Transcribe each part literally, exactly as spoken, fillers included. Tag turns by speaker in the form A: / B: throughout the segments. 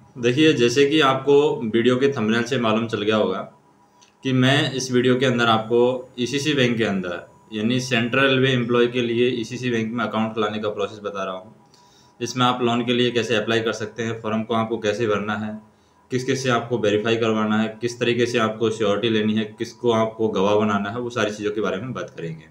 A: देखिए, जैसे कि आपको वीडियो के थंबनेल से मालूम चल गया होगा कि मैं इस वीडियो के अंदर आपको ईसीसी बैंक के अंदर यानी सेंट्रल रेलवे एम्प्लॉय के लिए ईसीसी बैंक में अकाउंट खुलाने का प्रोसेस बता रहा हूँ। इसमें आप लोन के लिए कैसे अप्लाई कर सकते हैं, फॉर्म को आपको कैसे भरना है, किस किस से आपको वेरीफाई करवाना है, किस तरीके से आपको श्योरिटी लेनी है, किसको आपको गवाह बनाना है, वो सारी चीज़ों के बारे में बात करेंगे।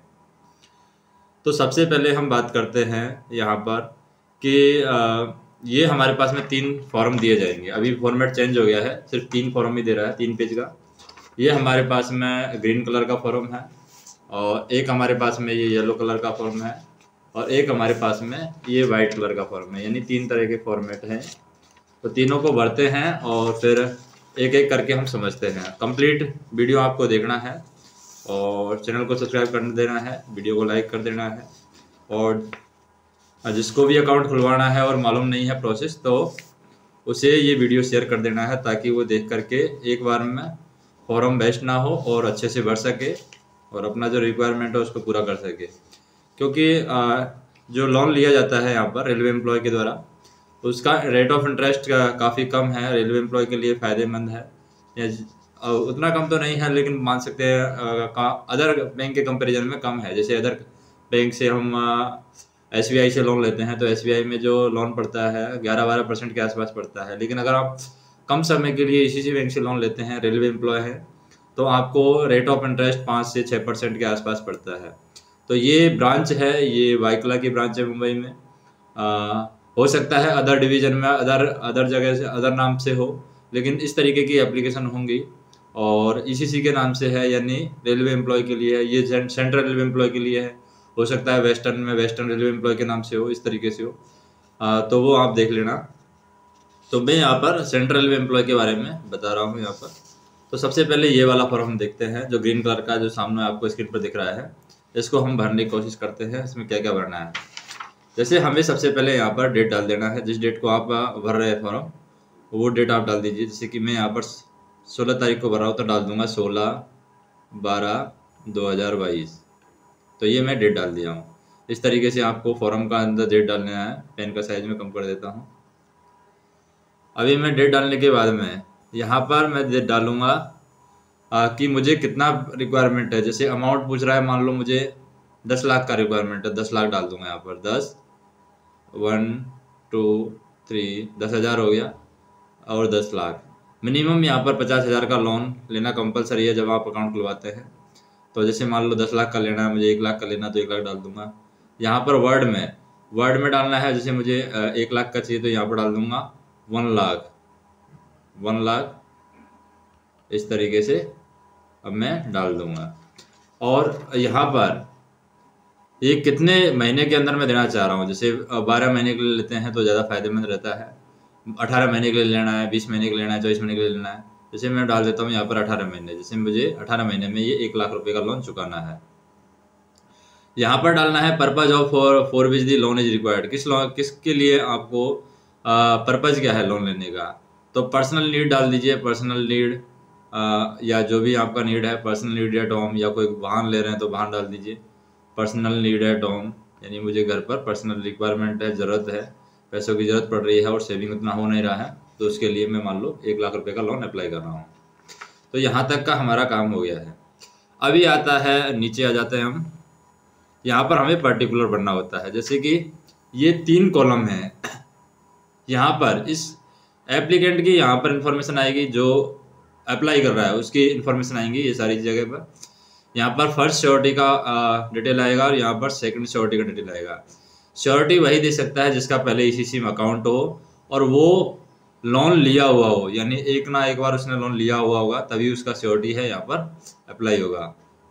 A: तो सबसे पहले हम बात करते हैं यहाँ पर कि अ, ये हमारे पास में तीन फॉर्म दिए जाएंगे। अभी फॉर्मेट चेंज हो गया है, सिर्फ तीन फॉर्म ही दे रहा है, तीन पेज का। ये हमारे पास में ग्रीन कलर का फॉर्म है, और एक हमारे पास में ये येलो कलर का फॉर्म है, और एक हमारे पास में ये वाइट कलर का फॉर्म है। यानी तीन तरह के फॉर्मेट हैं। तो तीनों को भरते हैं और फिर एक एक करके हम समझते हैं। कंप्लीट वीडियो आपको देखना है और चैनल को सब्सक्राइब कर देना है, वीडियो को लाइक कर देना है। और जिसको भी अकाउंट खुलवाना है और मालूम नहीं है प्रोसेस, तो उसे ये वीडियो शेयर कर देना है ताकि वो देख करके एक बार में फॉर्म वेस्ट ना हो और अच्छे से भर सके और अपना जो रिक्वायरमेंट है उसको पूरा कर सके। क्योंकि आ, जो लोन लिया जाता है यहाँ पर रेलवे एम्प्लॉय के द्वारा, उसका रेट ऑफ इंटरेस्ट का काफ़ी कम है, रेलवे एम्प्लॉय के लिए फ़ायदेमंद है। या ज- अ, उतना कम तो नहीं है, लेकिन मान सकते हैं अ, का अदर बैंक के कंपैरिजन में कम है। जैसे अदर बैंक से हम एस बी आई से लोन लेते हैं तो एस बी आई में जो लोन पड़ता है ग्यारह बारह परसेंट के आसपास पड़ता है। लेकिन अगर आप कम समय के लिए इसी बैंक से लोन लेते हैं, रेलवे एम्प्लॉय है, तो आपको रेट ऑफ इंटरेस्ट पाँच से छः परसेंट के आसपास पड़ता है। तो ये ब्रांच है, ये वाइकला की ब्रांच है मुंबई में। आ, हो सकता है अदर डिवीज़न में अदर अदर जगह से अदर नाम से हो, लेकिन इस तरीके की एप्लीकेशन होंगी। और ईसीसी के नाम से है, यानी रेलवे एम्प्लॉय के लिए है। ये सेंट्रल रेलवे एम्प्लॉय के लिए है। हो सकता है वेस्टर्न में वेस्टर्न रेलवे एम्प्लॉय के नाम से हो, इस तरीके से हो। आ, तो वो आप देख लेना। तो मैं यहाँ पर सेंट्रल रेलवे एम्प्लॉय के बारे में बता रहा हूँ यहाँ पर। तो सबसे पहले ये वाला फॉर्म हम देखते हैं, जो ग्रीन कलर का जो सामने आपको स्क्रीन पर दिख रहा है। इसको हम भरने की कोशिश करते हैं। इसमें क्या क्या भरना है, जैसे हमें सबसे पहले यहाँ पर डेट डाल देना है। जिस डेट को आप आ, भर रहे हैं फॉर्म, वो डेट आप डाल दीजिए। जैसे कि मैं यहाँ पर सोलह तारीख को भर रहा हूँ, तो डाल दूंगा सोलह बारह दो हज़ार बाईस। तो ये मैं डेट डाल दिया हूँ। इस तरीके से आपको फॉर्म का अंदर डेट डालना है। पेन का साइज में कम कर देता हूँ। अभी मैं डेट डालने के बाद में यहाँ पर मैं डेट डालूंगा आ, कि मुझे कितना रिक्वायरमेंट है। जैसे अमाउंट पूछ रहा है, मान लो मुझे दस लाख का रिक्वायरमेंट है, दस लाख डाल दूंगा यहाँ पर। दस, वन, टू, थ्री, दस हज़ार हो गया, और दस लाख। मिनिमम यहाँ पर पचास हज़ार का लोन लेना कंपलसरी है जब आप अकाउंट खुलवाते हैं। तो जैसे मान लो दस लाख का लेना है, मुझे एक लाख का लेना, तो एक लाख डाल दूंगा। यहाँ पर वर्ड में वर्ड में डालना है। जैसे मुझे अ, एक लाख का चाहिए, तो यहाँ पर डाल दूंगा वन लाख। वन लाख, इस तरीके से अब मैं डाल दूंगा। और यहाँ पर ये कितने महीने के अंदर मैं देना चाह रहा हूँ। जैसे बारह महीने के लिए लेते हैं तो ज़्यादा फायदेमंद रहता है। अठारह महीने के लिए लेना है, बीस महीने के लिए लेना है, चौबीस महीने के लिए लेना है। जैसे मैं डाल देता हूँ यहाँ पर अठारह महीने। जैसे मुझे अठारह महीने में ये एक लाख रुपए का लोन चुकाना है। यहाँ पर डालना है purpose of for for which the loan is required. किस लोन किसके लिए आपको पर्पज क्या है लोन लेने का। तो पर्सनल नीड डाल दीजिए। पर्सनल नीड या जो भी आपका नीड है, पर्सनल नीड एट होम, या कोई वाहन ले रहे हैं तो वाहन डाल दीजिए। पर्सनल नीड एट होम यानी मुझे घर पर पर्सनल रिक्वायरमेंट है, ज़रूरत है, पैसों की ज़रूरत पड़ रही है और सेविंग उतना हो नहीं रहा है, तो उसके लिए मैं मान लो एक लाख रुपए का लोन अप्लाई कर रहा हूँ। तो यहाँ तक का हमारा काम हो गया है। अभी आता है, नीचे आ जाते हैं हम। यहाँ पर हमें पर्टिकुलर बनना होता है। जैसे कि ये तीन कॉलम है, यहाँ पर इस एप्लीकेंट की यहाँ पर इंफॉर्मेशन आएगी, जो अप्लाई कर रहा है उसकी इंफॉर्मेशन आएंगी ये सारी जगह पर। यहाँ पर फर्स्ट श्योरिटी का डिटेल आएगा और यहाँ पर सेकंड श्योरिटी का डिटेल आएगा। श्योरिटी वही दे सकता है जिसका पहले ईसीसी में अकाउंट हो और वो लोन लिया हुआ हो, यानी एक ना एक बार उसने लोन लिया हुआ होगा, तभी उसका श्योरिटी है यहाँ पर अप्लाई होगा।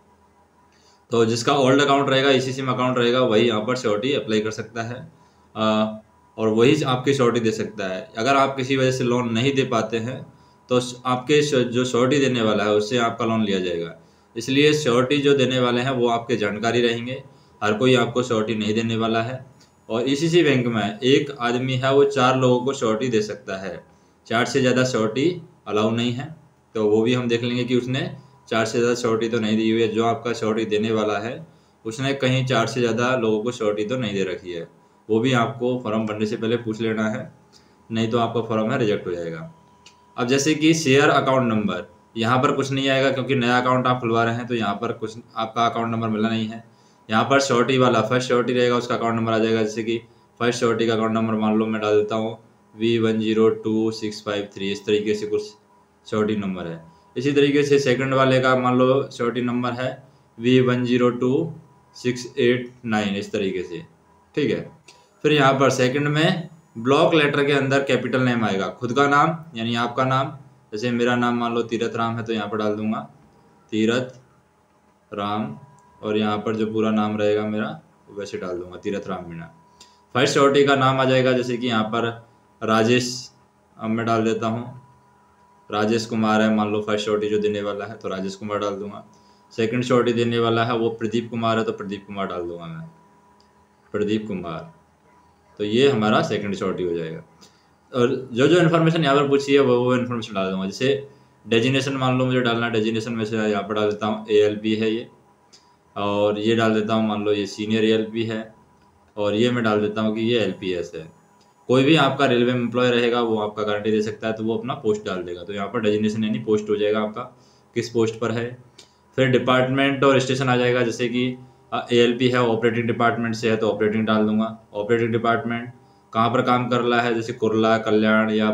A: तो जिसका ओल्ड अकाउंट रहेगा, ईसीसी में अकाउंट रहेगा, वही यहाँ पर श्योरिटी अप्लाई कर सकता है आ, और वही आपकी श्योरिटी दे सकता है। अगर आप किसी वजह से लोन नहीं दे पाते हैं तो आपके जो श्योरिटी देने वाला है उससे आपका लोन लिया जाएगा। इसलिए श्योरिटी जो देने वाले हैं वो आपके जानकारी रहेंगे। हर कोई आपको श्योरिटी नहीं देने वाला है। और ईसीसी बैंक में एक आदमी है, वो चार लोगों को श्योरिटी दे सकता है। चार से ज़्यादा श्योरिटी अलाउ नहीं है। तो वो भी हम देख लेंगे कि उसने चार से ज़्यादा श्योरिटी तो नहीं दी हुई है। जो आपका श्योरिटी देने वाला है उसने कहीं चार से ज़्यादा लोगों को श्योरिटी तो नहीं दे रखी है। वो भी आपको फॉर्म भरने से पहले पूछ लेना है। नहीं तो आपका फॉर्म है रिजेक्ट हो जाएगा। अब जैसे कि शेयर अकाउंट नंबर, यहाँ पर कुछ नहीं आएगा क्योंकि नया अकाउंट आप खुलवा रहे हैं, तो यहाँ पर कुछ आपका अकाउंट नंबर मिलना नहीं है। यहाँ पर श्योरिटी वाला फर्स्ट श्योरिटी रहेगा, उसका अकाउंट नंबर आ जाएगा। जैसे कि फर्स्ट श्योरिटी का अकाउंट नंबर मान लो मैं डाल देता हूँ V one zero two six five three, इस तरीके से कुछ श्योरिटी नंबर है। इसी तरीके से सेकंड वाले का मान लो श्योरिटी नंबर है V one zero two six eight nine, इस तरीके से, ठीक है। फिर यहाँ पर सेकंड में ब्लॉक लेटर के अंदर कैपिटल नेम आएगा, खुद का नाम यानी आपका नाम। जैसे मेरा नाम मान लो तीरथ राम है, तो यहाँ पर डाल दूंगा तीरथ राम, और यहाँ पर जो पूरा नाम रहेगा मेरा वैसे डाल दूंगा तीरथ राम मीणा। फर्स्ट श्योरिटी का नाम आ जाएगा, जैसे कि यहाँ पर राजेश, अब मैं डाल देता हूँ राजेश कुमार है, मान लो फर्स्ट श्योरिटी जो देने वाला है तो राजेश कुमार डाल दूंगा। सेकंड श्योरिटी देने वाला है वो प्रदीप कुमार है, तो प्रदीप कुमार डाल दूंगा मैं, प्रदीप कुमार। तो ये हमारा सेकंड श्योरिटी हो जाएगा। और जो जो इन्फॉर्मेशन यहाँ पर पूछी है वो वो इन्फॉर्मेशन डाल दूंगा। जैसे डेजिनेशन मान लो मुझे डालना है, डेजिनेशन में से यहाँ पर डाल देता हूँ ए एल पी है ये, और ये डाल देता हूँ मान लो ये सीनियर ए एल पी है, और ये मैं डाल देता हूँ कि ये एल पी एस है। कोई भी आपका रेलवे में एम्प्लॉय रहेगा वो आपका गारंटी दे सकता है, तो वो अपना पोस्ट डाल देगा। तो यहाँ पर डेजिनेशन यानी पोस्ट हो जाएगा आपका, किस पोस्ट पर है। फिर डिपार्टमेंट और स्टेशन आ जाएगा, जैसे कि ए एल पी है ऑपरेटिंग डिपार्टमेंट से है तो ऑपरेटिंग डाल दूंगा। ऑपरेटिंग डिपार्टमेंट कहाँ पर काम कर रहा है, जैसे कुरला, कल्याण या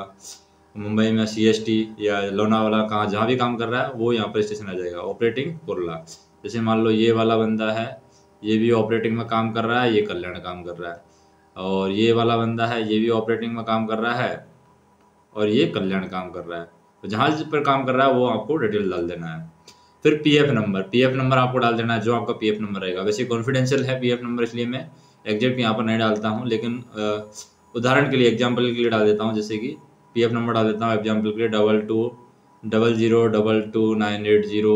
A: मुंबई में सी एस टी या लोनावाला, कहाँ जहाँ भी काम कर रहा है वो यहाँ पर स्टेशन आ जाएगा ऑपरेटिंग कुरला। जैसे मान लो ये वाला बंदा है, ये भी ऑपरेटिंग में काम कर रहा है, ये कल्याण काम कर रहा है, और ये वाला बंदा है ये भी ऑपरेटिंग में काम कर रहा है और ये कल्याण काम कर रहा है। तो जहाँ पर काम कर रहा है वो आपको डिटेल डाल देना है। फिर पीएफ नंबर, पीएफ नंबर आपको डाल देना है जो आपका पीएफ नंबर रहेगा। वैसे कॉन्फिडेंशियल है पीएफ नंबर, इसलिए मैं एग्जैक्ट यहाँ पर नहीं डालता हूँ, लेकिन उदाहरण के लिए एग्जाम्पल के लिए डाल देता हूँ। जैसे कि पीएफ नंबर डाल देता हूँ एग्जाम्पल के लिए double two double zero double two nine eight zero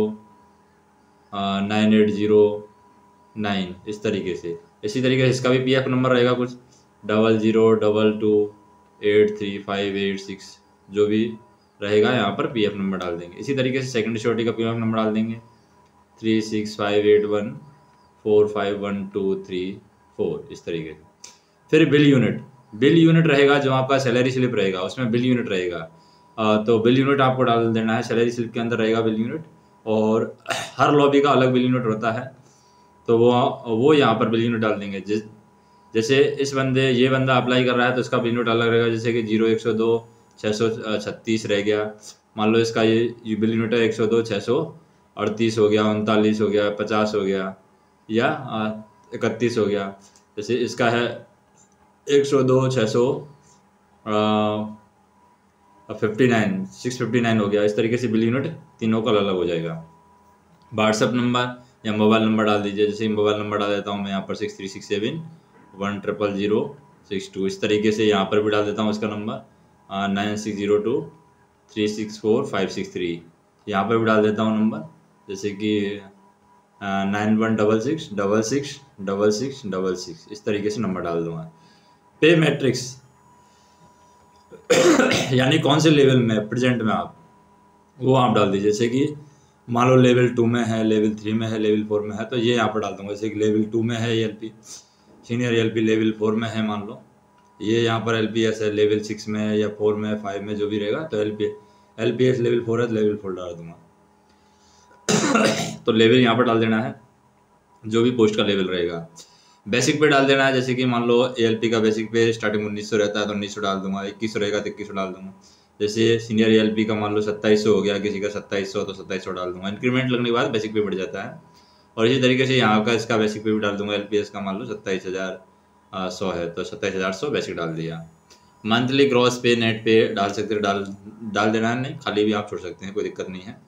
A: nine eight zero nine, इस तरीके से। इसी तरीके से इसका भी पीएफ नंबर रहेगा कुछ double zero double two eight three five eight six, जो भी रहेगा यहाँ पर पीएफ नंबर डाल देंगे। इसी तरीके से सेकंड श्योरिटी का पीएफ नंबर डाल देंगे three six five eight one four five one two three four, इस तरीके से। फिर बिल यूनिट, बिल यूनिट रहेगा जो आपका सैलरी स्लिप रहेगा उसमें बिल यूनिट रहेगा, आ, तो बिल यूनिट आपको डाल देना है, सैलरी स्लिप के अंदर रहेगा बिल यूनिट। और हर लॉबी का अलग बिल यूनिट होता है, तो वो वो यहाँ पर बिल यूनिट डाल देंगे। जिस जैसे इस बंदे ये बंदा अप्लाई कर रहा है तो इसका बिल यूनिट अलग रहेगा, जैसे कि जीरो एक सौ दो छः सौ छत्तीस रह गया, मान लो इसका ये बिल यूनिट है एक सौ दो छः सौ अड़तीस हो गया, उनतालीस हो गया, पचास हो गया या इकतीस हो गया। जैसे इसका है एक सौ दो छः सौ fifty nine six fifty nine हो गया, इस तरीके से बिल यूनिट तीनों का अलग हो जाएगा। व्हाट्सअप नंबर या मोबाइल नंबर डाल दीजिए, जैसे मोबाइल नंबर डाल देता हूँ मैं यहाँ पर six three six seven one triple zero six two, इस तरीके से यहाँ पर भी डाल देता हूँ इसका number nine six zero two three six four five six three, यहाँ पर भी डाल देता हूँ नंबर, जैसे कि nine one double six double six double six double six, इस तरीके से नंबर डाल दूँगा। पे मैट्रिक्स यानी कौन से लेवल में प्रेजेंट में आप, वो आप डाल दीजिए। जैसे कि मान लो लेवल टू में है, लेवल थ्री में है, लेवल फोर में है, तो ये यहाँ पर डाल दूंगा। जैसे कि लेवल टू में है L P senior L P, level four में है मान लो ये यहाँ पर एल पी एस है, लेवल सिक्स में है या फोर में है, फाइव में जो भी रहेगा, तो L P L P S level four है तो लेवल फोर डाल दूंगा। तो लेवल यहाँ पर डाल देना है जो भी पोस्ट का लेवल रहेगा। बेसिक पे डाल देना है, जैसे कि मान लो ए एल पी का बेसिक पे स्टार्टिंग उन्नीस सौ रहता है तो उन्नीस सौ डाल दूंगा, इक्कीस सौ रहेगा तो इक्कीस सौ डाल दूंगा। जैसे सीनियर ए एल पी का मान लो सत्ताईस सौ हो गया, किसी का सत्ताईस सौ तो सत्ताईस सौ डाल दूंगा। इंक्रीमेंट लगने के बाद बेसिक पे बढ़ जाता है। और इसी तरीके से यहाँ का इसका बेसिक पे भी डाल दूंगा। एल पी एस का मान लो सत्ताईस हज़ार सौ है तो सत्ताईस हज़ार सौ बेसिक डाल दिया। मंथली ग्रॉस पे नेट पे डाल सकते डाल डाल देना है, नहीं खाली भी आप छोड़ सकते हैं, कोई दिक्कत नहीं है।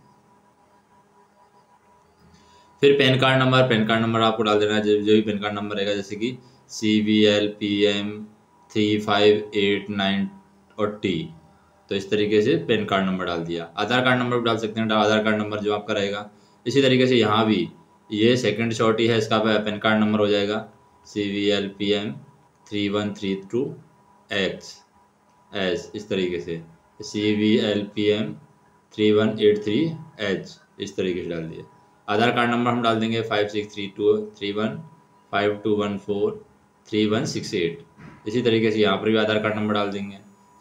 A: फिर PAN card number, PAN card number आपको डाल देना है जो भी पैन कार्ड नंबर रहेगा, जैसे कि C V L P M three five eight nine और टी, तो इस तरीके से पैन कार्ड नंबर डाल दिया। आधार कार्ड नंबर भी डाल सकते हैं, आधार कार्ड नंबर जो आपका रहेगा। इसी तरीके से यहाँ भी ये सेकंड शॉर्टी है, इसका पैन कार्ड नंबर हो जाएगा C V L P M three one three two X H, इस तरीके से C V L P M three one eight three H, इस तरीके से डाल दिया। आधार कार्ड नंबर हम डाल देंगे five six three two three one five two one four three one six eight. इसी तरीके से यहाँ पर भी आधार कार्ड नंबर डाल देंगे।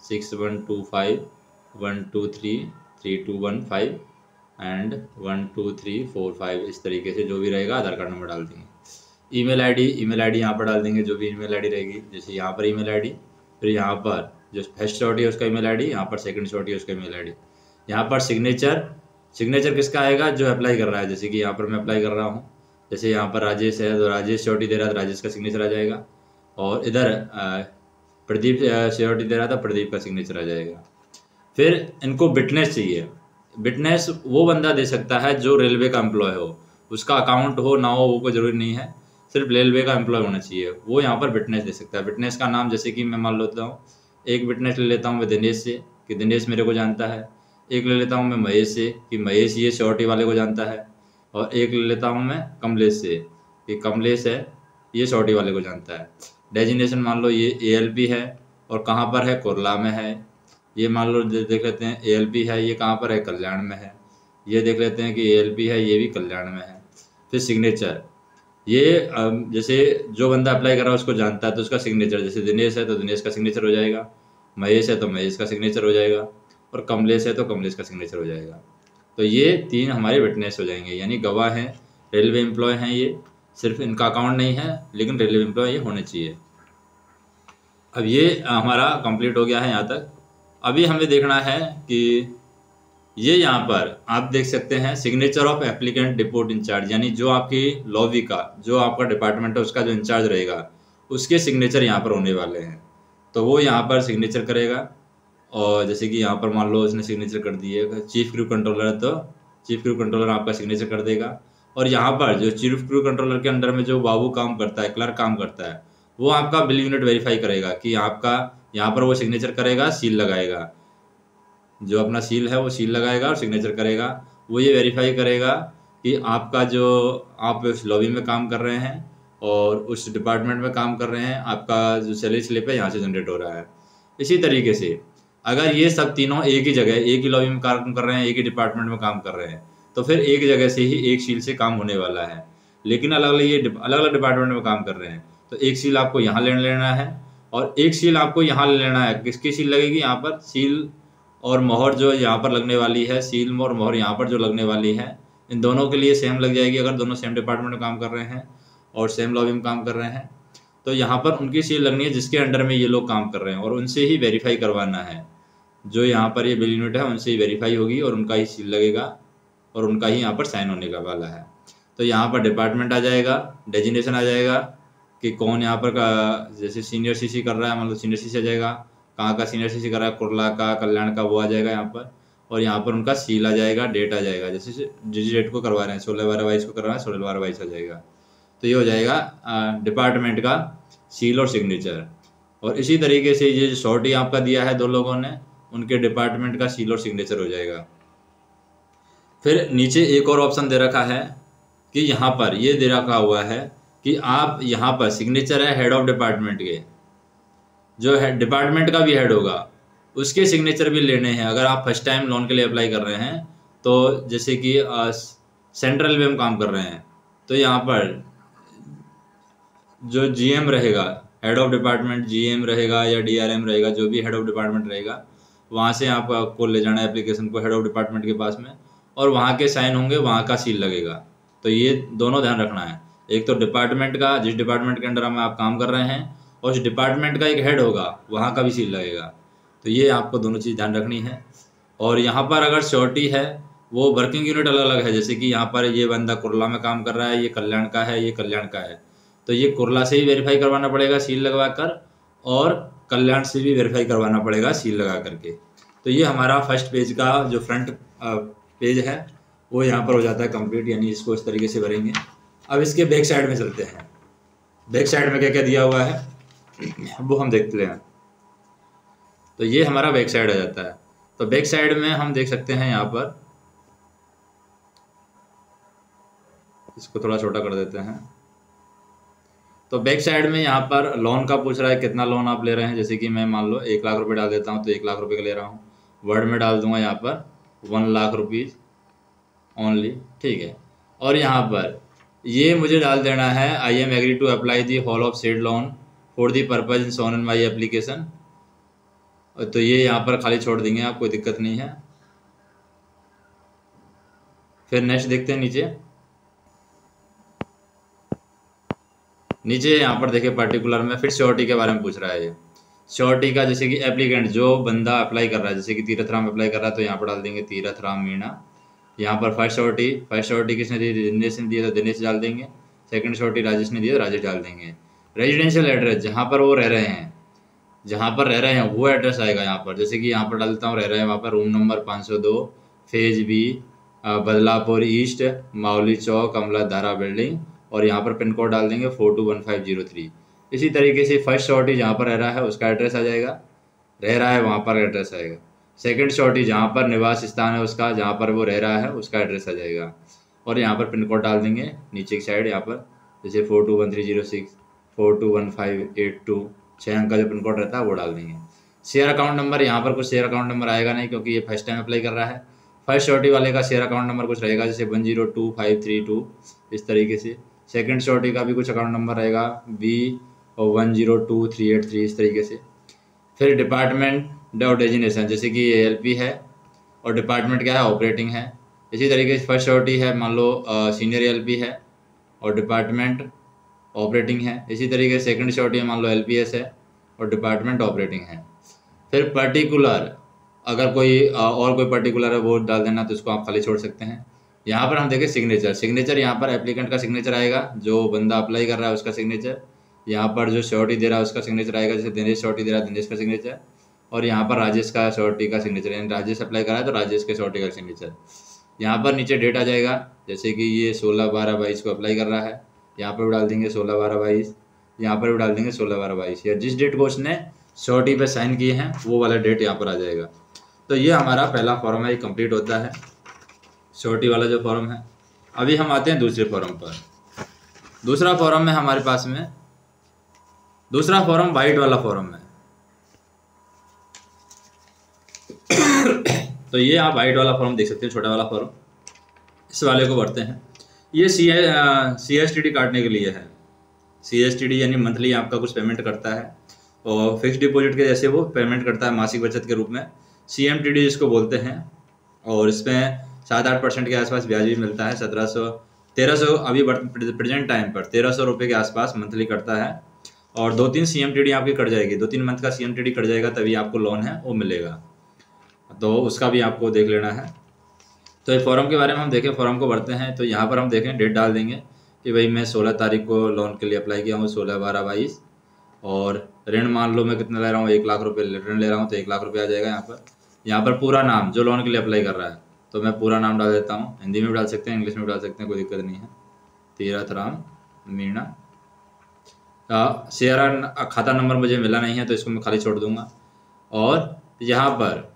A: Six one two five one two three three two one five and one two three four five, इस तरीके से जो भी रहेगा आधार कार्ड नंबर डाल देंगे। ईमेल आईडी ईमेल आईडी यहाँ पर डाल देंगे, जो भी ईमेल आईडी रहेगी, जैसे यहाँ पर ईमेल आईडी, फिर यहाँ पर जो फर्स्ट शॉट है उसका ईमेल आईडी, यहाँ पर सेकंड शॉट है उसका ईमेल आईडी। यहाँ पर सिग्नेचर सिग्नेचर किसका आएगा, जो अप्लाई कर रहा है, जैसे कि यहाँ पर मैं अप्लाई कर रहा हूँ, जैसे यहाँ पर राजेश है तो राजेश श्योरिटी दे रहा है तो राजेश का सिग्नेचर आ जाएगा, और इधर प्रदीप श्योरिटी दे रहा था, प्रदीप का सिग्नेचर आ जाएगा। फिर इनको विटनेस चाहिए। विटनेस वो बंदा दे सकता है जो रेलवे का एम्प्लॉय हो, उसका अकाउंट हो ना हो वो कोई ज़रूरी नहीं है, सिर्फ रेलवे का एम्प्लॉय होना चाहिए, वो यहाँ पर विटनेस दे सकता है। विटनेस का नाम जैसे कि मैं मान लेता हूँ, एक विटनेस ले लेता हूँ मैं दिनेश से कि दिनेश मेरे को जानता है, एक ले लेता हूँ मैं महेश से कि महेश ये श्योरिटी वाले को जानता है, और एक ले लेता हूँ मैं कमलेश से कि कमलेश है ये श्योरिटी वाले को जानता है। डेजिग्नेशन मान लो ये ए एल पी है और कहाँ पर है, कुरला में है। ये मान लो देख लेते हैं ए एल पी है, ये कहाँ पर है, कल्याण में है। ये देख लेते हैं कि ए एल पी है, ये भी कल्याण में है। फिर सिग्नेचर, ये जैसे जो बंदा अप्लाई कर रहा है उसको जानता है तो उसका सिग्नेचर, जैसे दिनेश है तो दिनेश का सिग्नेचर हो जाएगा, महेश है तो महेश का सिग्नेचर हो जाएगा, और कमलेश है तो कमलेश का सिग्नेचर हो जाएगा। तो ये तीन हमारे विटनेस हो जाएंगे, यानी गवाह हैं, रेलवे एम्प्लॉय हैं, ये सिर्फ इनका अकाउंट नहीं है लेकिन रेलवे एम्प्लॉय ये होने चाहिए। अब ये हमारा कंप्लीट हो गया है यहाँ तक। अभी हमें देखना है कि ये यहाँ पर आप देख सकते हैं signature of applicant depot incharge, यानी जो आपकी लॉबी का जो आपका डिपार्टमेंट है उसका जो इंचार्ज रहेगा उसके सिग्नेचर यहाँ पर होने वाले हैं। तो वो यहाँ पर सिग्नेचर करेगा, और जैसे कि यहाँ पर मान लो उसने सिग्नेचर कर दिए, चीफ क्रू कंट्रोलर है तो चीफ क्रू कंट्रोलर आपका सिग्नेचर कर देगा। और यहाँ पर जो चीफ क्रू कंट्रोलर के अंडर में जो बाबू काम करता है, क्लर्क काम करता है, वो आपका बिल यूनिट वेरीफाई करेगा कि आपका यहाँ पर वो सिग्नेचर करेगा, सील लगाएगा, जो अपना सील है वो सील लगाएगा और सिग्नेचर करेगा। वो ये वेरीफाई करेगा कि आपका जो आप उस लॉबी में काम कर रहे हैं और उस डिपार्टमेंट में काम कर रहे हैं, आपका जो सैलरी स्लिप है यहाँ से जनरेट हो रहा है। इसी तरीके से अगर ये सब तीनों एक ही जगह एक ही लॉबी में काम कर रहे हैं, एक ही डिपार्टमेंट में काम कर रहे हैं, तो फिर एक जगह से ही एक सील से काम होने वाला है। लेकिन अलग अलग ये अलग अलग डिपार्टमेंट में काम कर रहे हैं, तो एक सील आपको यहाँ ले लेना है और एक सील आपको यहाँ ले लेना है। किसकी सील लगेगी, यहाँ पर सील और मोहर जो यहाँ पर लगने वाली है, सील और मोहर यहाँ पर जो लगने वाली है, इन दोनों के लिए सेम लग जाएगी। अगर दोनों सेम डिपार्टमेंट में काम कर रहे हैं और सेम लॉबी में काम कर रहे हैं तो यहाँ पर उनकी सील लगनी है जिसके अंडर में ये लोग काम कर रहे हैं, और उनसे ही वेरीफाई करवाना है। जो यहाँ पर ये बिल यूनिट है उनसे ही वेरीफाई होगी और उनका ही सील लगेगा और उनका ही यहाँ पर साइन होने का वाला है। तो यहाँ पर डिपार्टमेंट आ जाएगा, डेजिग्नेशन आ जाएगा कि कौन यहाँ पर का, जैसे सीनियर सीसी कर रहा है मतलब सीनियर सीसी आ जाएगा, कहाँ का सीनियर सीसी कर रहा है, कुरला का, कल्याण का, वो आ जाएगा यहाँ पर। और यहाँ पर उनका सील आ जाएगा, डेट आ जाएगा, जैसे जिस डेट को करवा रहे हैं, सोलह बारह बाईस को करवा रहे हैं, सोलह बारह बाईस आ जाएगा। तो ये हो जाएगा डिपार्टमेंट का सील और सिग्नेचर। और इसी तरीके से ये जो शॉर्टी आपका दिया है दो लोगों ने, उनके डिपार्टमेंट का सील और सिग्नेचर हो जाएगा। फिर नीचे एक और ऑप्शन दे रखा है कि यहाँ पर ये दे रखा हुआ है कि आप यहाँ पर सिग्नेचर है हेड ऑफ डिपार्टमेंट के, जो है डिपार्टमेंट का भी हेड होगा उसके सिग्नेचर भी लेने हैं। अगर आप फर्स्ट टाइम लोन के लिए अप्लाई कर रहे हैं, तो जैसे कि सेंट्रल रेलवे में काम कर रहे हैं, तो यहाँ पर जो जीएम रहेगा, हेड ऑफ डिपार्टमेंट जीएम रहेगा या डीआरएम रहेगा, जो भी हेड ऑफ डिपार्टमेंट रहेगा, वहाँ से आपको ले जाना है एप्लीकेशन को हेड ऑफ डिपार्टमेंट के पास में, और वहाँ के साइन होंगे, वहाँ का सील लगेगा। तो ये दोनों ध्यान रखना है, एक तो डिपार्टमेंट का, जिस डिपार्टमेंट के अंडर में आप काम कर रहे हैं, और उस डिपार्टमेंट का एक हेड होगा, वहाँ का भी सील लगेगा। तो ये आपको दोनों चीज़ ध्यान रखनी है। और यहाँ पर अगर श्योरिटी है वो वर्किंग यूनिट अलग अलग है, जैसे कि यहाँ पर ये बंदा कुरला में काम कर रहा है, ये कल्याण का है, ये कल्याण का है, तो ये कुरला से ही वेरीफाई करवाना पड़ेगा सील लगवा कर, और कल्याण से भी वेरीफाई करवाना पड़ेगा सील लगा करके। तो ये हमारा फर्स्ट पेज का जो फ्रंट पेज है वो यहाँ पर हो जाता है कंप्लीट, यानी इसको इस तरीके से भरेंगे। अब इसके बैक साइड में चलते हैं, बैक साइड में क्या क्या दिया हुआ है वो हम देखते हैं। तो ये हमारा बैक साइड आ जाता है। तो बैक साइड में हम देख सकते हैं, यहाँ पर इसको थोड़ा छोटा कर देते हैं। तो बैक साइड में यहाँ पर लोन का पूछ रहा है, कितना लोन आप ले रहे हैं। जैसे कि मैं मान लो एक लाख रुपए डाल देता हूँ, तो एक लाख रुपए का ले रहा हूँ, वर्ड में डाल दूंगा यहाँ पर वन लाख रुपीज़ ओनली, ठीक है। और यहाँ पर ये मुझे डाल देना है, I am agree to apply the whole of said loan for the purpose in soon in my application, तो ये यहाँ पर खाली छोड़ देंगे आप, कोई दिक्कत नहीं है। फिर नेक्स्ट देखते हैं नीचे। नीचे यहाँ पर देखिए पर्टिकुलर में फिर श्योरिटी के बारे में पूछ रहा है। ये श्योरिटी का जैसे कि एप्लीकेंट जो बंदा अप्लाई कर रहा है, जैसे कि तीरथ राम अप्लाई कर रहा है तो यहाँ पर डाल देंगे तीरथ राम मीणा। यहाँ पर फर्स्ट श्योरिटी, फर्स्ट श्योरिटी किसने दी? दिनेश ने दिया तो दिनेश डाल देंगे। सेकंड श्योरिटी राजेश ने दिया तो राजेश डाल देंगे। रेजिडेंशियल एड्रेस जहाँ पर वो रह रहे हैं, जहाँ पर रह रहे हैं वो एड्रेस आएगा यहाँ पर। जैसे कि यहाँ पर डालता हूँ रह रहे हैं वहाँ पर रूम नंबर पाँच सौ दो, phase B, Badlapur east, Mavli Chowk, Amla Dhara building, और यहाँ पर पिन कोड डाल देंगे four two one five zero three. इसी तरीके से फर्स्ट श्योरिटी जहाँ पर रह रहा है उसका एड्रेस आ जाएगा, रह रहा है वहाँ पर एड्रेस आएगा। सेकंड श्योरिटी जहाँ पर निवास स्थान है उसका, जहाँ पर वो रह रहा है उसका एड्रेस आ जाएगा, और यहाँ पर पिन कोड डाल देंगे नीचे की साइड यहाँ पर, जैसे four two one three zero six, four two one five eight two, छः अंक का जो पिन कोड रहता है वो डाल देंगे। शेयर अकाउंट नंबर यहाँ पर कुछ शेयर अकाउंट नंबर आएगा नहीं, क्योंकि ये फर्स्ट टाइम अप्लाई कर रहा है। फर्स्ट श्योरिटी वाले का शेयर अकाउंट नंबर कुछ रहेगा, जैसे one zero two five three two, इस तरीके से। सेकंड श्योरिटी का भी कुछ अकाउंट नंबर रहेगा, बी और one zero two three eight three, इस तरीके से। फिर डिपार्टमेंट और डेजिनेशन, जैसे कि ए एल पी है और डिपार्टमेंट क्या है? ऑपरेटिंग है। इसी तरीके से फर्स्ट श्योरिटी है, मान लो सीनियर एल पी है और डिपार्टमेंट ऑपरेटिंग है। इसी तरीके से सेकंड श्योरिटी है, मान लो एल पी एस है और डिपार्टमेंट ऑपरेटिंग है। फिर पर्टिकुलर, अगर कोई और कोई पर्टिकुलर है वो डाल देना, तो इसको आप खाली छोड़ सकते हैं। यहाँ पर हम देखें सिग्नेचर, सिग्नेचर यहाँ पर एप्लीकेंट का सिग्नेचर आएगा, जो बंदा अप्लाई कर रहा है उसका सिग्नेचर। यहाँ पर जो श्योरिटी दे रहा है उसका सिग्नेचर आएगा, जैसे दिनेश श्योरिटी दे रहा है दिनेश का सिग्नेचर, और यहाँ पर राजेश का श्योरिटी का सिग्नेचर, यानी राजेश अप्लाई कर रहा है तो राजेश के श्योरिटी का सिग्नेचर। यहाँ पर नीचे डेट आ जाएगा, जैसे कि ये सोलह बारह बाईस को अप्लाई कर रहा है, यहाँ पर भी डाल देंगे सोलह बारह बाईस, यहाँ पर भी डाल देंगे सोलह बारह बाईस, या जिस डेट को उसने श्योरिटी पे साइन किए हैं वो वाला डेट यहाँ पर आ जाएगा। तो ये हमारा पहला फॉर्म है, ये कंप्लीट होता है श्योरिटी वाला जो फॉर्म है। अभी हम आते हैं दूसरे फॉर्म पर। दूसरा फॉर्म में हमारे पास में दूसरा फॉर्म वाइट वाला फॉर्म है। तो ये आप वाइट वाला फॉर्म देख सकते हैं, छोटा वाला फॉर्म, इस वाले को भरते हैं। ये C C S T D काटने के लिए है। सी एस टी डी यानी मंथली आपका कुछ पेमेंट करता है, और फिक्स डिपॉजिट के जैसे वो पेमेंट करता है मासिक बचत के रूप में, सी एम टी डी जिसको बोलते हैं। और इसमें सात आठ परसेंट के आसपास ब्याज भी मिलता है। सत्रह सौ तेरह सौ अभी प्रेजेंट टाइम पर तेरह सौ रुपये के आसपास मंथली कटता है, और दो तीन सी एम टी डी आपकी कट जाएगी, दो तीन मंथ का C M T D cut जाएगा, तभी आपको लोन है वो मिलेगा। तो उसका भी आपको देख लेना है। तो ये फॉर्म के बारे में हम देखें, फॉर्म को भरते हैं। तो यहाँ पर हम देखें डेट डाल देंगे कि भाई मैं सोलह तारीख को लोन के लिए अप्लाई किया हूँ, सोलह बारह बाईस, और ऋण मान लो मैं कितना ले रहा हूँ, एक लाख रुपए ऋण ले रहा हूँ, तो एक लाख रुपये आ जाएगा यहाँ पर। यहाँ पर पूरा नाम जो लोन के लिए अप्लाई कर रहा है, तो मैं पूरा नाम डाल देता हूँ, हिंदी में भी डाल सकते हैं, इंग्लिश में भी डाल सकते हैं, कोई दिक्कत नहीं है। तीरथ राम मीणा। शेयर खाता नंबर मुझे मिला नहीं है तो इसको मैं खाली छोड़ दूंगा। और यहाँ पर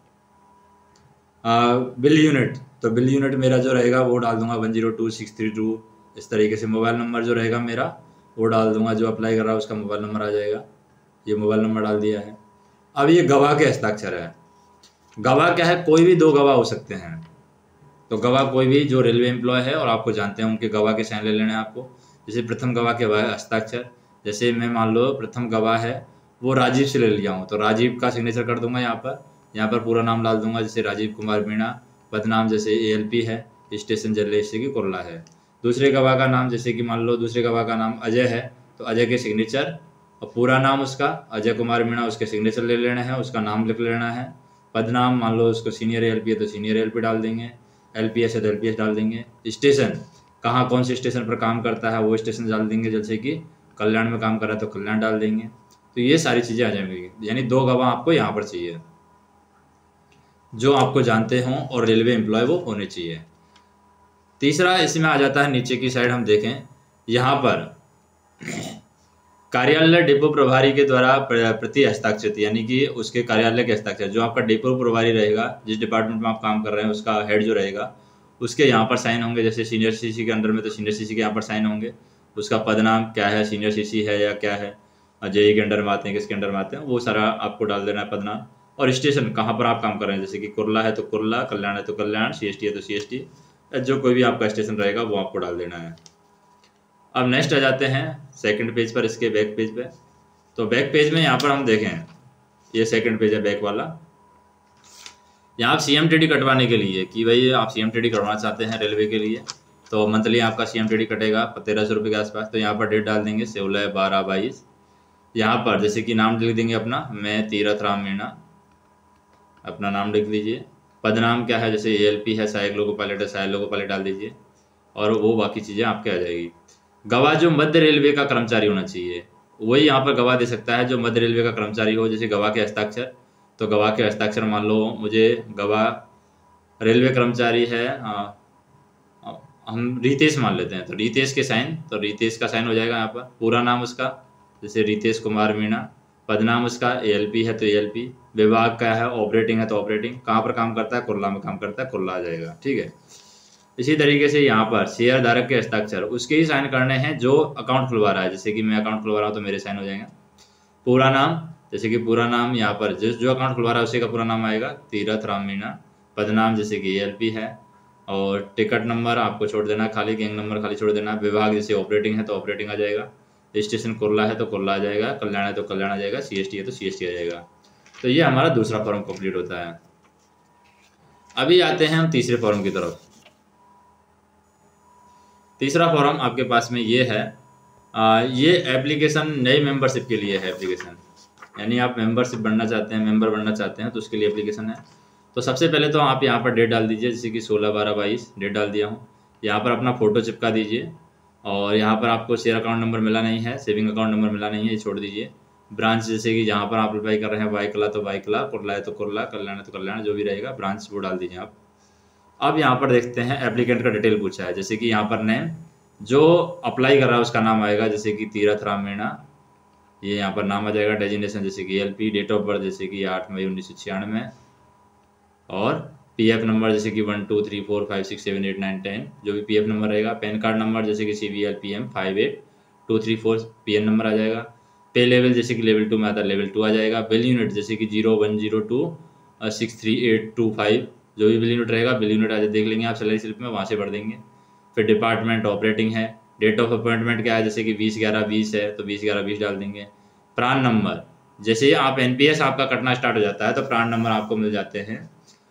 A: बिल यूनिट, तो बिल यूनिट मेरा जो रहेगा वो डाल दूंगा one zero two six three two, इस तरीके से। मोबाइल नंबर जो रहेगा मेरा वो डाल दूंगा, जो अप्लाई कर रहा है उसका मोबाइल नंबर आ जाएगा। ये मोबाइल नंबर डाल दिया है। अब ये गवाह के हस्ताक्षर है। गवाह क्या है? कोई भी दो गवाह हो सकते हैं। तो गवाह कोई भी जो रेलवे एम्प्लॉय है और आपको जानते हैं उनके गवाह के साइन ले लेने हैं आपको। जैसे प्रथम गवाह के हस्ताक्षर, जैसे मैं मान लो प्रथम गवाह है वो राजीव से ले लिया हूँ, तो राजीव का सिग्नेचर कर दूंगा यहाँ पर। यहाँ पर पूरा नाम डाल दूंगा, जैसे राजीव कुमार मीणा। पदनाम जैसे ए एल पी है, स्टेशन जैसे कि कुरला है। दूसरे गवाह का नाम, जैसे कि मान लो दूसरे गवाह का नाम अजय है, तो अजय के सिग्नेचर और पूरा नाम उसका अजय कुमार मीणा, उसके सिग्नेचर ले लेना है, उसका नाम लिख लेना है। पदनाम मान लो उसको सीनियर एल पी है तो सीनियर एल पी डाल देंगे, एल पी एस है तो एल पी एस डाल देंगे। स्टेशन कहाँ कौन से स्टेशन पर काम करता है वो स्टेशन डाल देंगे, जैसे कि कल्याण में काम कर रहा है तो कल्याण डाल देंगे। तो ये सारी चीज़ें आ जाएंगी। यानी दो गवाह आपको यहाँ पर चाहिए जो आपको जानते हों और रेलवे एम्प्लॉय वो होने चाहिए। तीसरा इसमें आ जाता है, नीचे की साइड हम देखें, यहाँ पर कार्यालय डिपो प्रभारी के द्वारा प्रति हस्ताक्षरित, यानी कि उसके कार्यालय के हस्ताक्षर। जो आपका डिपो प्रभारी रहेगा, जिस डिपार्टमेंट में आप काम कर रहे हैं उसका हेड जो रहेगा, उसके यहाँ पर साइन होंगे। जैसे सीनियर सीसी के अंडर में तो सीनियर सीसी के यहाँ पर साइन होंगे। उसका पदनाम क्या है, सीनियर सीसी है या क्या है, जेई के अंडर में आते हैं, किसके अंडर में आते हैं, वो सारा आपको डाल देना है पदनाम। और स्टेशन कहाँ पर आप काम कर रहे हैं, जैसे कि कुरला है तो कुरला, कल्याण है तो कल्याण, सी एस टी है तो सी एस टी, जो कोई भी आपका स्टेशन रहेगा वो आपको डाल देना है। अब नेक्स्ट आ जाते हैं सेकंड पेज पर, इसके बैक पेज पे। तो बैक पेज में यहाँ पर हम देखें ये सेकंड पेज है बैक वाला। यहाँ आप सी एम टी डी कटवाने के लिए कि भाई आप सी एम टी डी करवाना चाहते हैं रेलवे के लिए, तो मंथली आपका सी एम टी डी कटेगा तेरह सौ रुपये के आसपास। तो यहाँ पर डेट डाल देंगे सोलह बारह बाईस। यहाँ पर जैसे कि नाम लिख देंगे अपना, मैं तीरथ राम मीणा, अपना नाम लिख लीजिए। पदनाम क्या है, जैसे ए एल पी है, सहायक लोको पायलट है, सहायक लोको पायलट डाल दीजिए, और वो बाकी चीज़ें आपके आ जाएगी। गवाह जो मध्य रेलवे का कर्मचारी होना चाहिए, वही यहाँ पर गवाह दे सकता है जो मध्य रेलवे का कर्मचारी हो। जैसे गवाह के हस्ताक्षर, तो गवाह के हस्ताक्षर मान लो मुझे गवाह रेलवे कर्मचारी है, आ, हम रितेश मान लेते हैं, तो रितेश के साइन, तो रितेश का साइन हो जाएगा यहाँ पर। पूरा नाम उसका, जैसे रितेश कुमार मीणा। पदनाम उसका ए एल पी है तो ए एल पी। विभाग का है ऑपरेटिंग है तो ऑपरेटिंग। कहाँ पर काम करता है, कुर्ला में काम करता है, कुर्ला आ जाएगा, ठीक है। इसी तरीके से यहाँ पर शेयर धारक के हस्ताक्षर, उसके ही साइन करने हैं जो अकाउंट खुलवा रहा है। जैसे कि मैं अकाउंट खुलवा रहा हूँ तो मेरे साइन हो जाएंगे। पूरा नाम, जैसे कि पूरा नाम यहाँ पर जिस जो अकाउंट खुलवा रहा है उसी का पूरा नाम आएगा, तीरथ राम मीणा। पदनाम जैसे कि ए एल पी है, और टिकट नंबर आपको छोड़ देना खाली, गैंग नंबर खाली छोड़ देना। विभाग जैसे ऑपरेटिंग है तो ऑपरेटिंग आ जाएगा, स्टेशन कुर्ला है तो कुर्ला आ जाएगा, कल्याण है तो कल्याण आ जाएगा, सी एस टी है तो सी एस टी आ जाएगा। तो ये हमारा दूसरा फॉर्म कंप्लीट होता है। अभी आते हैं हम तीसरे फॉर्म की तरफ। तीसरा फॉर्म आपके पास में ये है, आ, ये एप्लीकेशन नई मेंबरशिप के लिए है। एप्लीकेशन यानी आप मेंबरशिप बनना चाहते हैं, मेंबर बनना चाहते हैं तो उसके लिए एप्लीकेशन है। तो सबसे पहले तो आप यहाँ पर डेट डाल दीजिए, जैसे कि सोलह बारह बाईस डेट डाल दिया हूँ। यहाँ पर अपना फ़ोटो चिपका दीजिए, और यहाँ पर आपको शेयर अकाउंट नंबर मिला नहीं है, सेविंग अकाउंट नंबर मिला नहीं है, ये छोड़ दीजिए। ब्रांच जैसे कि जहाँ पर आप अप्लाई कर रहे हैं, वाईकला तो वाईकला, कुर्ला है तो कुर्ला, कल्याण है तो कल्याण, जो भी रहेगा ब्रांच वो डाल दीजिए आप। अब यहाँ पर देखते हैं एप्लीकेंट का डिटेल पूछा है, जैसे कि यहाँ पर नेम, जो अप्लाई कर रहा है उसका नाम आएगा, जैसे कि तीरथ राम मीणा, ये यहाँ पर नाम आ जाएगा। डेजिग्नेशन जैसे कि L P, date of birth जैसे कि आठ मई उन्नीस सौ छियानवे, और पी एफ नंबर जैसे कि one two three four five six seven eight nine ten, जो भी पी एफ नंबर रहेगा। पैन कार्ड नंबर जैसे कि C V L P M five eight two three four P N number आ जाएगा। Pay level जैसे कि level two में आता है, लेवल टू आ जाएगा। बिल यूनिट जैसे कि zero one zero two six three eight two five, जो भी बिल यूनिट रहेगा, बिल यूनिट आ जाए देख लेंगे आप सैलरी स्लिप में, वहाँ से भर देंगे। फिर डिपार्टमेंट ऑपरेटिंग है। डेट ऑफ अपॉइंटमेंट क्या है, जैसे कि बीस ग्यारह बीस है तो बीस ग्यारह बीस डाल देंगे। प्रान नंबर, जैसे आप एन पी एस आपका कटना स्टार्ट हो जाता है तो प्रान नंबर आपको मिल जाते हैं।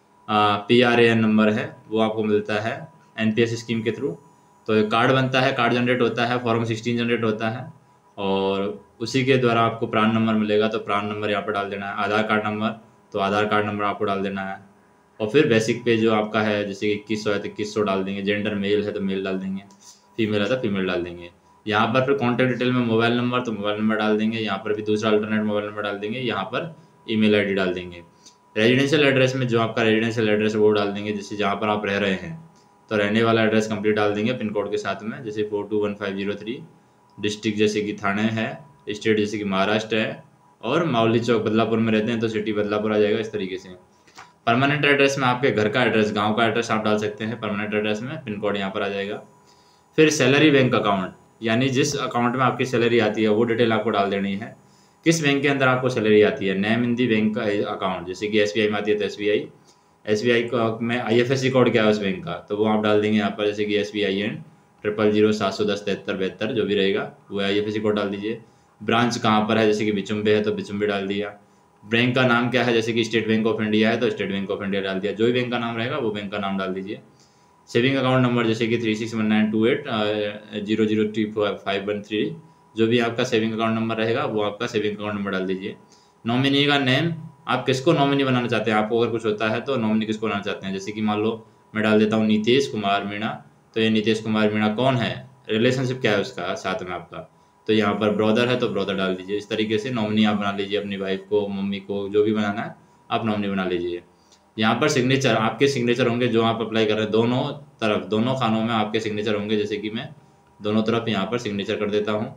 A: P R A N number है वो आपको मिलता है एन पी एस स्कीम के थ्रू। तो कार्ड बनता है, कार्ड जनरेट होता है, फॉर्म सिक्सटीन जनरेट होता है, और उसी के द्वारा आपको प्रान नंबर मिलेगा। तो प्रान नंबर यहाँ पर डाल देना है। आधार कार्ड नंबर, तो आधार कार्ड नंबर आपको डाल देना है। और फिर बेसिक पे जो आपका है, जैसे कि इक्कीस सौ है तो इक्कीस सौ डाल देंगे। जेंडर मेल है तो मेल डाल देंगे, फीमेल है तो फीमेल डाल देंगे। यहाँ पर फिर कॉन्टैक्ट डिटेल में मोबाइल नंबर, तो मोबाइल नंबर डाल देंगे। यहाँ पर भी दूसरा अल्टरनेट मोबाइल नंबर डाल देंगे। यहाँ पर ईमेल आईडी डाल देंगे। रेजिडेंशियल एड्रेस में जो आपका रेजिडेंशियल एड्रेस है वो डाल देंगे, जैसे जहाँ पर आप रह रहे हैं तो रहने वाला एड्रेस कंप्लीट डाल देंगे पिन कोड के साथ में, जैसे four two one five zero three. District जैसे कि थाने है, स्टेट जैसे कि महाराष्ट्र है, और मावली चौक बदलापुर में रहते हैं तो सिटी बदलापुर आ जाएगा। इस तरीके से परमानेंट एड्रेस में आपके घर का एड्रेस, गांव का एड्रेस आप डाल सकते हैं परमानेंट एड्रेस में, पिन कोड यहाँ पर आ जाएगा। फिर सैलरी बैंक अकाउंट, यानी जिस अकाउंट में आपकी सैलरी आती है वो डिटेल आपको डाल देनी है। किस बैंक के अंदर आपको सैलरी आती है, नेम इन दी बैंक का अकाउंट, जैसे कि एस बी आई में आती है तो S B I, S B I में I F S C code क्या है उस बैंक का, तो वो आप डाल देंगे यहाँ पर, जैसे कि S B I N triple zero सात सौ दस तिहत्तर बहत्तर, जो भी रहेगा वो I F S C code डाल दीजिए। ब्रांच कहाँ पर है, जैसे कि बिचुम्बे है तो बिचुम्बे डाल दिया। बैंक का नाम क्या है, जैसे कि स्टेट बैंक ऑफ इंडिया है तो स्टेट बैंक ऑफ इंडिया डाल दिया। जो भी बैंक का नाम रहेगा वो बैंक का नाम डाल दीजिए। सेविंग अकाउंट नंबर जैसे कि three six one nine two eight zero zero three five one three, जो भी आपका सेविंग अकाउंट नंबर रहेगा वो आपका सेविंग अकाउंट नंबर डाल दीजिए। नॉमिनी का नेम, आप किसको नॉमिनी बनाना चाहते हैं, आपको अगर कुछ होता है तो नॉमिनी किसको बनाना चाहते हैं, जैसे कि मान लो मैं डाल देता हूँ नीतीश कुमार मीणा, तो ये नीतीश कुमार मीणा कौन है, रिलेशनशिप क्या है उसका साथ में आपका, तो यहाँ पर ब्रदर है तो ब्रदर डाल दीजिए। इस तरीके से नॉमिनी आप बना लीजिए, अपनी वाइफ को, मम्मी को, जो भी बनाना है आप नॉमिनी बना लीजिए। यहाँ पर सिग्नेचर, आपके सिग्नेचर होंगे जो आप अप्लाई कर रहे हैं, दोनों तरफ दोनों खानों में आपके सिग्नेचर होंगे, जैसे कि मैं दोनों तरफ यहाँ पर सिग्नेचर कर देता हूँ।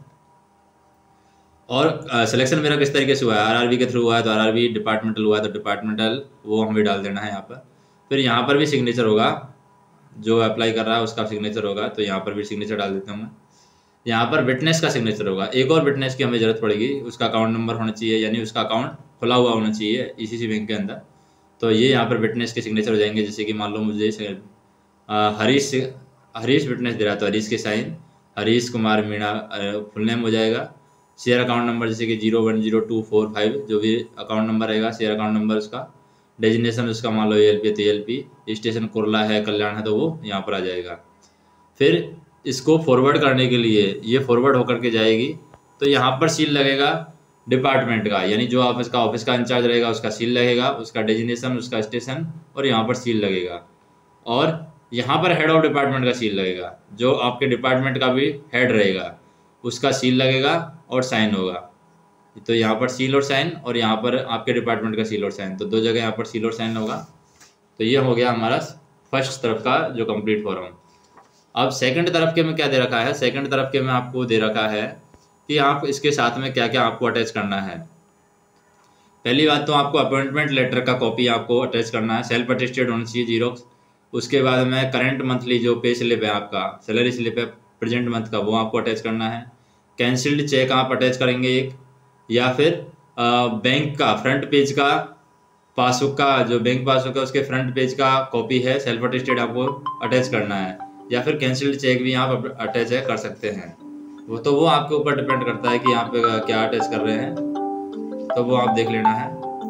A: और सिलेक्शन मेरा किस तरीके से हुआ है, आरआरबी के थ्रू हुआ है तो आरआरबी, डिपार्टमेंटल हुआ है तो डिपार्टमेंटल, वो हमें डाल देना है यहाँ पर। फिर यहाँ पर भी सिग्नेचर होगा, जो अप्लाई कर रहा है उसका सिग्नेचर होगा, तो यहाँ पर भी सिग्नेचर डाल देता हूँ मैं। यहाँ पर विटनेस का सिग्नेचर होगा, एक और विटनेस की हमें ज़रूरत पड़ेगी, उसका अकाउंट नंबर होना चाहिए, यानी उसका अकाउंट खुला हुआ होना चाहिए ईसीसी बैंक के अंदर, तो ये यहाँ पर विटनेस के सिग्नेचर हो जाएंगे। जैसे कि मान लो मुझे हरीश हरीश विटनेस दे रहा है तो हरीश के sign, Harish Kumar Meena full name हो जाएगा, शेयर अकाउंट नंबर जैसे कि zero one zero two four five जो भी अकाउंट नंबर रहेगा, शेयर अकाउंट नंबर उसका, डेजिग्नेशन उसका मान लो ए एल पी तो A L P, station Kurla है, कल्याण है, तो वो यहाँ पर आ जाएगा। फिर इसको फॉरवर्ड करने के लिए ये फॉरवर्ड होकर के जाएगी, तो यहाँ पर सील लगेगा डिपार्टमेंट का, यानी जो ऑफिस का ऑफिस का इंचार्ज रहेगा उसका सील लगेगा, उसका डेजिग्नेशन, उसका स्टेशन, और यहाँ पर सील लगेगा। और यहाँ पर हेड ऑफ डिपार्टमेंट का सील लगेगा, जो आपके डिपार्टमेंट का भी हेड रहेगा उसका सील लगेगा और साइन होगा। तो यहाँ पर सील और साइन, और यहाँ पर आपके डिपार्टमेंट का सील और साइन, तो दो जगह यहाँ पर सील और साइन होगा। तो ये हो गया हमारा फर्स्ट तरफ का जो कंप्लीट फॉर्म। अब सेकंड तरफ के में क्या दे रखा है, सेकंड तरफ के में आपको दे रखा है कि आप इसके साथ में क्या क्या आपको अटैच करना है। पहली बात तो आपको अपॉइंटमेंट लेटर का कॉपी आपको अटैच करना है, सेल्फ अटेस्टेड होना चाहिए जीरोक्स। उसके बाद में करंट मंथली जो पे स्लिप है आपका, सैलरी स्लिप है प्रेजेंट मंथ का, वो आपको अटैच करना है। कैंसिल्ड चेक आप अटैच करेंगे एक, या फिर बैंक का फ्रंट पेज का पासबुक का, जो बैंक पासबुक है उसके फ्रंट पेज का कॉपी है सेल्फ अटेस्टेड आपको अटैच करना है, या फिर कैंसिल्ड चेक भी आप अटैच है कर सकते हैं। वो तो वो आपके ऊपर डिपेंड करता है कि यहाँ पे क्या अटैच कर रहे हैं, तो वो आप देख लेना है।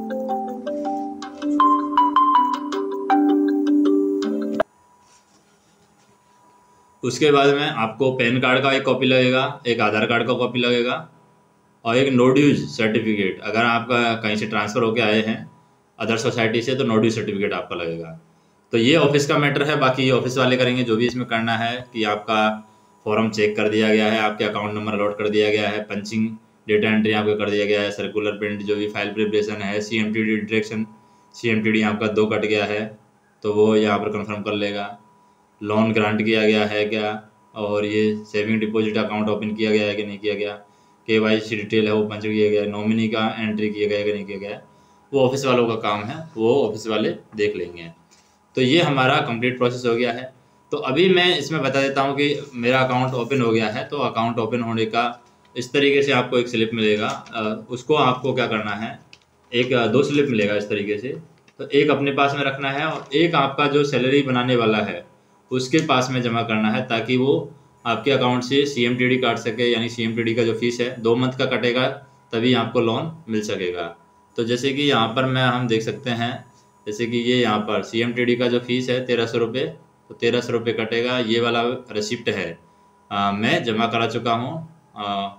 A: उसके बाद में आपको पैन कार्ड का एक कॉपी लगेगा, एक आधार कार्ड का कॉपी लगेगा, और एक नो ड्यूज सर्टिफिकेट। अगर आपका कहीं से ट्रांसफ़र होके आए हैं अदर सोसाइटी से तो नो ड्यूज सर्टिफिकेट आपका लगेगा। तो ये ऑफिस का मैटर है, बाकी ये ऑफिस वाले करेंगे। जो भी इसमें करना है कि आपका फॉर्म चेक कर दिया गया है, आपके अकाउंट नंबर अलॉट कर दिया गया है, पंचिंग डेटा एंट्री आपको कर दिया गया है, सर्कुलर प्रिंट जो भी फाइल प्रिपरेशन है, C M T D direction, C M T D आपका दो कट गया है तो वो यहाँ पर कंफर्म कर लेगा। लोन ग्रांट किया गया है क्या, और ये सेविंग डिपॉजिट अकाउंट ओपन किया गया है कि नहीं किया गया, के वाई सी डिटेल है वो पंच किया गया है, नॉमिनी का एंट्री किया गया है कि नहीं किया गया है, वो ऑफिस वालों का काम है, वो ऑफिस वाले देख लेंगे। तो ये हमारा कंप्लीट प्रोसेस हो गया है। तो अभी मैं इसमें बता देता हूँ कि मेरा अकाउंट ओपन हो गया है। तो अकाउंट ओपन होने का इस तरीके से आपको एक स्लिप मिलेगा, उसको आपको क्या करना है, एक दो स्लिप मिलेगा इस तरीके से। तो एक अपने पास में रखना है और एक आपका जो सैलरी बनाने वाला है उसके पास में जमा करना है, ताकि वो आपके अकाउंट से सी एम टी डी काट सके। यानी सी एम टी डी का जो फीस है दो मंथ का कटेगा, तभी आपको लोन मिल सकेगा। तो जैसे कि यहाँ पर मैं हम देख सकते हैं, जैसे कि ये यहाँ पर सी एम टी डी का जो फीस है तेरह सौ रुपये, तो तेरह सौ रुपये कटेगा। ये वाला रिसिप्ट है आ, मैं जमा करा चुका हूँ,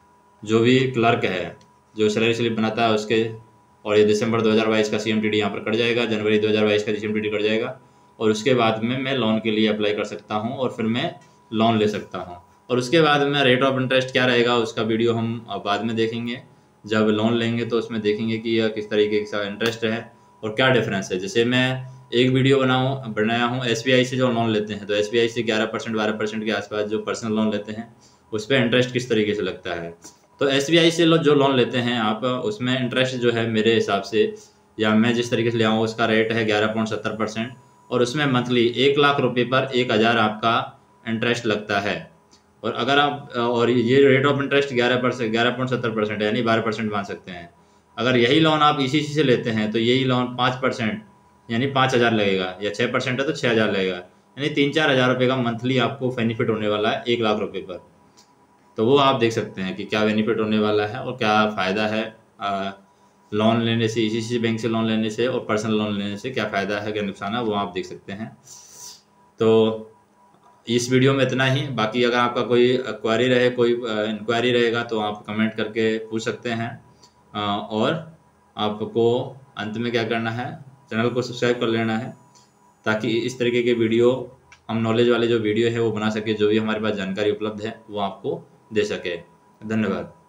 A: जो भी क्लर्क है जो सैलरी स्लिप बनाता है उसके, और ये दिसंबर दो हज़ार बाईस का सी एम टी डी यहाँ पर कट जाएगा, जनवरी दो हज़ार बाईस का C M T D cut जाएगा, और उसके बाद में मैं लोन के लिए अप्लाई कर सकता हूँ और फिर मैं लोन ले सकता हूँ। और उसके बाद में रेट ऑफ इंटरेस्ट क्या रहेगा उसका वीडियो हम बाद में देखेंगे। जब लोन लेंगे तो उसमें देखेंगे कि यह किस तरीके का इंटरेस्ट है और क्या डिफरेंस है। जैसे मैं एक वीडियो बनाऊँ बनाया हूँ एस बी आई से जो लोन लेते हैं, तो एस बी आई से ग्यारह परसेंट बारह परसेंट के आसपास जो पर्सनल लोन लेते हैं उस पर इंटरेस्ट किस तरीके से लगता है। तो एस बी आई से जो लोन लेते हैं आप, उसमें इंटरेस्ट जो है मेरे हिसाब से, या मैं जिस तरीके से ले आऊँ, उसका रेट है ग्यारह पॉइंट सत्तर परसेंट, और उसमें मंथली एक लाख रुपये पर एक हज़ार आपका इंटरेस्ट लगता है। और अगर आप, और ये रेट ऑफ इंटरेस्ट ग्यारह परसेंट ग्यारह पॉइंट सत्तर परसेंट है, यानी बारह परसेंट मान सकते हैं। अगर यही लोन आप ई सी सी से लेते हैं तो यही लोन पाँच परसेंट यानी पाँच हज़ार लगेगा, या छः परसेंट है तो छः हज़ार लगेगा, यानी तीन चार हज़ार रुपये का मंथली आपको बेनिफिट होने वाला है एक लाख रुपये पर। तो वो आप देख सकते हैं कि क्या बेनिफिट होने वाला है और क्या फ़ायदा है आ, लोन लेने से, ई सी सी बैंक से लोन लेने से और पर्सनल लोन लेने से क्या फ़ायदा है, क्या नुकसान है, वो आप देख सकते हैं। तो इस वीडियो में इतना ही। बाकी अगर आपका कोई क्वेरी रहे, कोई इंक्वायरी रहेगा तो आप कमेंट करके पूछ सकते हैं। और आपको अंत में क्या करना है, चैनल को सब्सक्राइब कर लेना है, ताकि इस तरीके के वीडियो, हम नॉलेज वाले जो वीडियो है वो बना सके, जो भी हमारे पास जानकारी उपलब्ध है वो आपको दे सके। धन्यवाद।